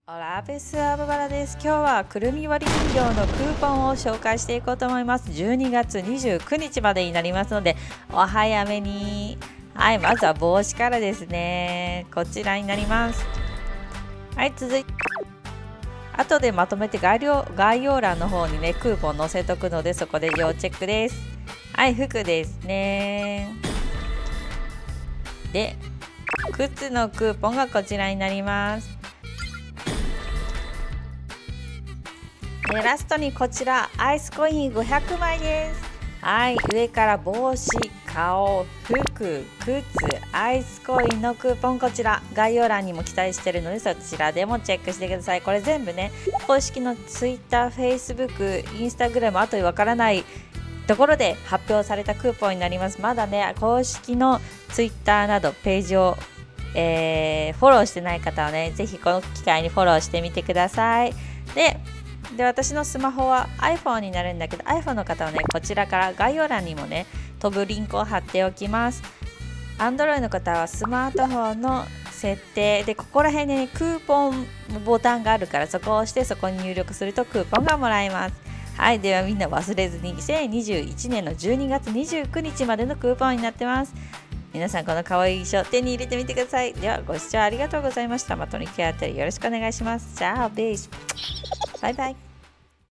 オラベスアブバラです。今日はくるみ割り人形のクーポンを紹介していこうと思います。12月29日までになりますのでお早めに。はい、まずは帽子からですね。こちらになります。はい、続いて後でまとめて概要欄の方にねクーポン載せとくので、そこで要チェックです。はい、服ですね。で靴のクーポンがこちらになります。でラストにこちらアイスコイン500枚です。はい、上から帽子、顔、服、靴、アイスコインのクーポン、こちら概要欄にも記載しているのでそちらでもチェックしてください。これ全部ね公式の Twitter、Facebook、Instagram、あとわからないところで発表されたクーポンになります。まだね公式の Twitter などページを、フォローしてない方はねぜひこの機会にフォローしてみてください。で私のスマホは iPhone になるんだけど iPhone の方はねこちらから概要欄にもね飛ぶリンクを貼っておきます。 Android の方はスマートフォンの設定でここら辺に、ね、クーポンボタンがあるからそこを押してそこに入力するとクーポンがもらえます。はい、ではみんな忘れずに2021年の12月29日までのクーポンになってます。皆さんこの可愛い衣装手に入れてみてください。ではご視聴ありがとうございました。またの機会あったらよろしくお願いします。じゃあベースバイバイ。